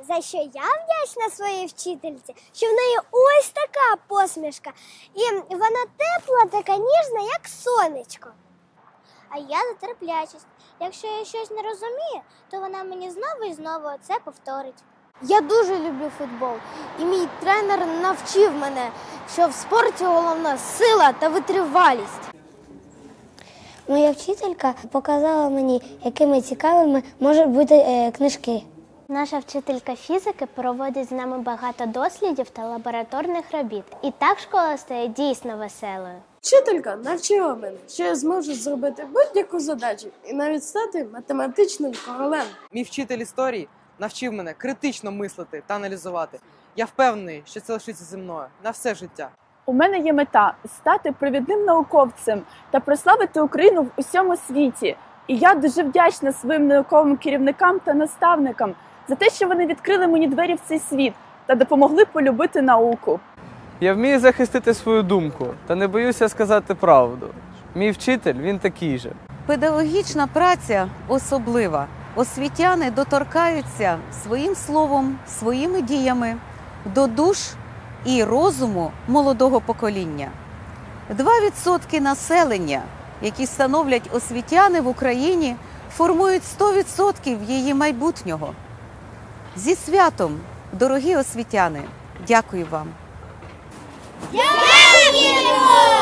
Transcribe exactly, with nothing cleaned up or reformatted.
За що я вдячна своїй вчительці, що в неї ось така посмішка. І вона тепла, така ніжна, як сонечко. А я за терплячість. Якщо я щось не розумію, то вона мені знову і знову це повторить. Я дуже люблю футбол, і мій тренер навчив мене, що в спорті головна сила та витривалість. Моя вчителька показала мені, якими цікавими можуть бути е, книжки. Наша вчителька фізики проводить з нами багато дослідів та лабораторних робіт. І так школа стає дійсно веселою. Вчителька навчила мене, що я зможу зробити будь-яку задачу і навіть стати математичним королем. Мій вчитель історії навчив мене критично мислити та аналізувати. Я впевнений, що це лишиться зі мною на все життя. У мене є мета – стати провідним науковцем та прославити Україну в усьому світі. І я дуже вдячна своїм науковим керівникам та наставникам за те, що вони відкрили мені двері в цей світ та допомогли полюбити науку. Я вмію захистити свою думку та не боюся сказати правду. Мій вчитель, він такий же. Педагогічна праця особлива. Освітяни доторкаються своїм словом, своїми діями до душ і розуму молодого покоління. Два відсотки населення, які становлять освітяни в Україні, формують сто відсотків її майбутнього. Зі святом, дорогі освітяни! Дякую вам! Дякуємо!